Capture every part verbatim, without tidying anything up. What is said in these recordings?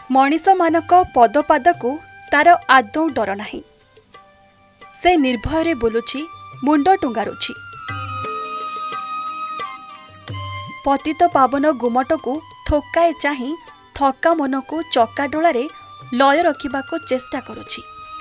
मनीष मानक पदपाद को तार आदौ डर नहीं। से निर्भय बुलुची मुंड टुंगारुची। पतित पावन गुमट को थोकाए चाही थका मन को चका डोलारे लय रखा चेष्टा करुछि।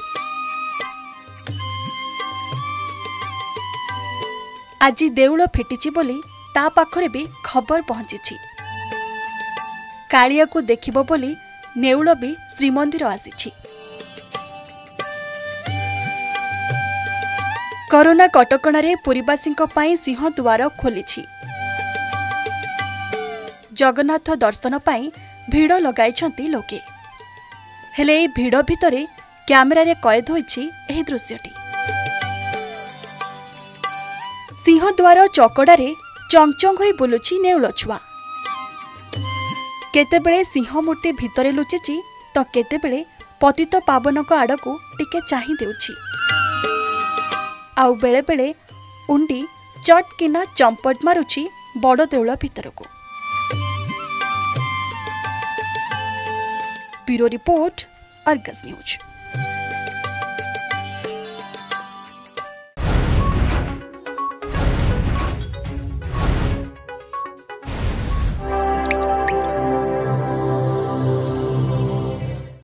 आज देउल फिटिछि बोली ता पाखरे भी खबर पहुंची। कालिया को देखिबो बोली नेउल भी श्रीमंदिर आसीछि। कोरोना कटकणारे पुरीवासी सिंह द्वार खोलिछि। जगन्नाथ दर्शन पाई भिड़ लगाइछंती लोके। हेले ए भिड़ भितरे कैमेरारे कैद होइछि एही दृश्यटी। सिंहद्वार चकड़ारे चंगचंग होई बुलुछि नेउल छुआ। केतेबेले सिंह मूर्ति भितरे लुचिछि तो केतेबेले पतित पावनक आड़को टिके चाहि देउछि। आउ बेले बेले उंडी चटकिना चंपट मारुछि बड़ देउल भितरको। Bureau report, Argus news.